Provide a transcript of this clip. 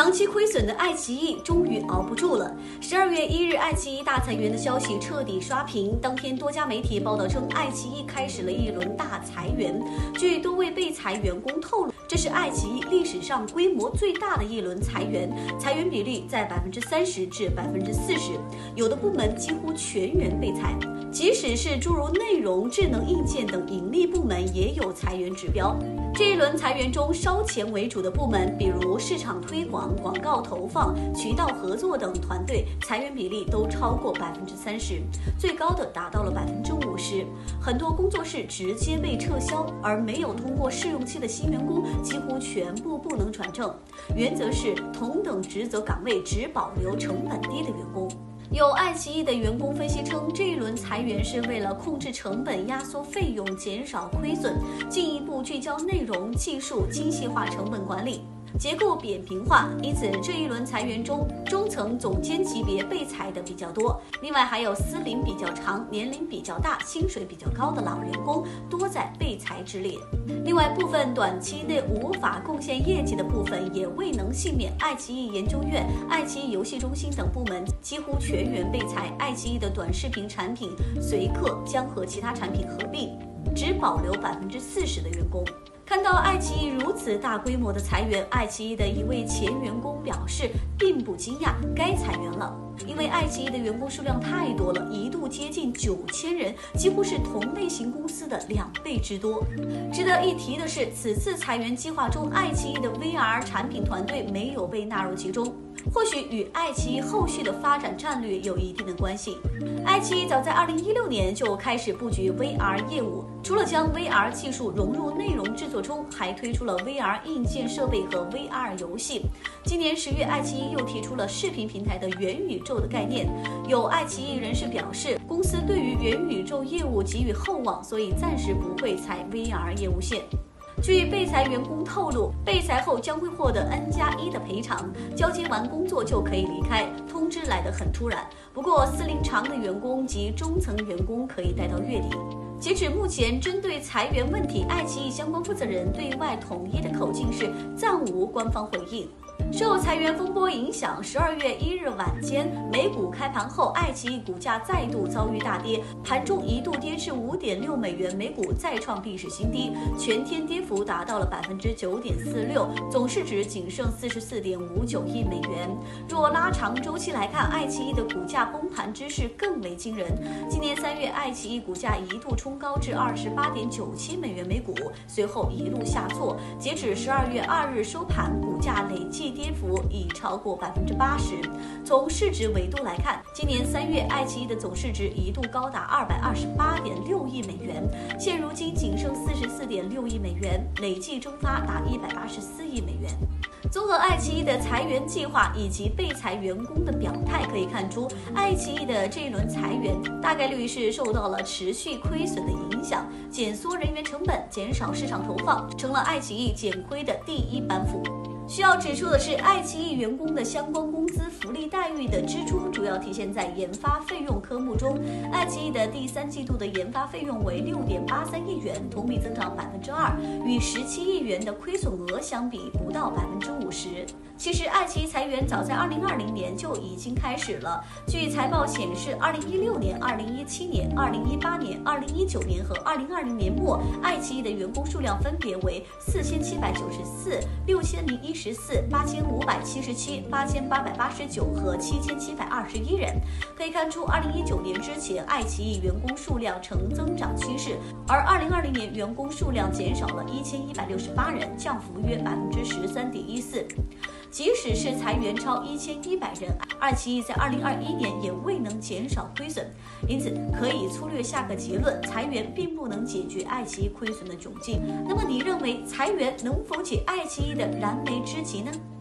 长期亏损的爱奇艺终于熬不住了。12月1日，爱奇艺大裁员的消息彻底刷屏。当天，多家媒体报道称，爱奇艺开始了一轮大裁员。据多位被裁员工透露，这是爱奇艺历史上规模最大的一轮裁员，裁员比例在30%至40%，有的部门几乎全员被裁。即使是诸如内容、智能硬件等盈利部门，也有裁员指标。这一轮裁员中，烧钱为主的部门，比如市场推广、广告投放、渠道合作等团队，裁员比例都超过30%，最高的达到了50%。很多工作室直接被撤销，而没有通过试用期的新员工几乎全部不能转正。原则是同等职责岗位只保留成本低的员工。有爱奇艺的员工分析称，这一轮裁员是为了控制成本、压缩费用、减少亏损，进一步聚焦内容、技术，精细化成本管理，结构扁平化。因此，这一轮裁员中，中层总监级别被裁的比较多。另外，还有资龄比较长、年龄比较大、薪水比较高的老员工多在被裁之列。另外，部分短期内无法贡献业绩的部分也未能幸免。爱奇艺研究院、爱奇艺游戏中心等部门几乎全员被裁。爱奇艺的短视频产品随刻将和其他产品合并，只保留40%的员工。看到爱奇艺如此大规模的裁员，爱奇艺的一位前员工表示并不惊讶，该裁员了，因为爱奇艺的员工数量太多了，一度接近9000人，几乎是同类型公司的2倍之多。值得一提的是，此次裁员计划中，爱奇艺的 VR 产品团队没有被纳入其中，或许与爱奇艺后续的发展战略有一定的关系。爱奇艺早在2016年就开始布局 VR 业务，除了将 VR 技术融入内容制作中，还推出了 VR 硬件设备和 VR 游戏。今年10月，爱奇艺又提出了视频平台的元宇宙的概念。有爱奇艺人士表示，公司对于元宇宙业务给予厚望，所以暂时不会裁 VR 业务线。据被裁员工透露，被裁后将会获得N+1的赔偿，交接完工作就可以离开，通知来得很突然。不过，司龄长的员工及中层员工可以待到月底。截止目前，针对裁员问题，爱奇艺相关负责人对外统一的口径是暂无官方回应。受裁员风波影响，12月1日晚间，美股开盘后，爱奇艺股价再度遭遇大跌，盘中一度跌至$5.6，每股再创历史新低，全天跌幅达到了9.46%，总市值仅剩44.59亿美元。若拉长周期来看，爱奇艺的股价崩盘之势更为惊人。今年3月，爱奇艺股价一度冲高至$28.97每股，随后一路下挫，截止12月2日收盘，股价累计跌幅已超过80%。从市值维度来看，今年3月，爱奇艺的总市值一度高达228.6亿美元，现如今仅剩44.6亿美元，累计蒸发达184亿美元。综合爱奇艺的裁员计划以及被裁员工的表态，可以看出，爱奇艺的这一轮裁员大概率是受到了持续亏损的影响，减缩人员成本，减少市场投放，成了爱奇艺减亏的第一板斧。需要指出的是，爱奇艺员工的相关工资、福利待遇的支出主要体现在研发费用科目中。爱奇艺的第3季度的研发费用为6.83亿元，同比增长2%，与17亿元的亏损额相比不到50%。其实，爱奇艺裁员早在2020年就已经开始了。据财报显示，2016年、2017年、2018年、2019年和2020年末，爱奇艺的员工数量分别为4794、6014、8577、8889和7721人。可以看出，2019年之前，爱奇艺员工数量呈增长趋势，而2020年员工数量减少了1168人，降幅约13.14%。即使是裁员超1100人，爱奇艺在2021年也未能减少亏损，因此可以粗略下个结论：裁员并不能解决爱奇艺亏损的窘境。那么，你认为裁员能否解爱奇艺的燃眉之急呢？